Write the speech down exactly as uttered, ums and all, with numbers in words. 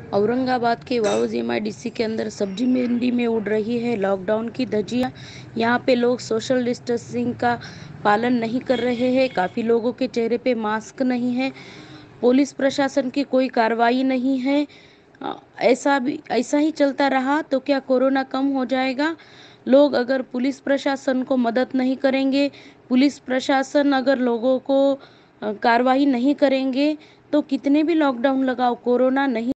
औरंगाबाद के वाउज एमआईडीसी के अंदर सब्जी मंडी में उड़ रही है लॉकडाउन की धज्जियां। यहाँ पे लोग सोशल डिस्टेंसिंग का पालन नहीं कर रहे हैं। काफ़ी लोगों के चेहरे पे मास्क नहीं है। पुलिस प्रशासन की कोई कार्रवाई नहीं है। अ, ऐसा भी ऐसा ही चलता रहा तो क्या कोरोना कम हो जाएगा? लोग अगर पुलिस प्रशासन को मदद नहीं करेंगे, पुलिस प्रशासन अगर लोगों को अ, कार्रवाई नहीं करेंगे तो कितने भी लॉकडाउन लगाओ, कोरोना नहीं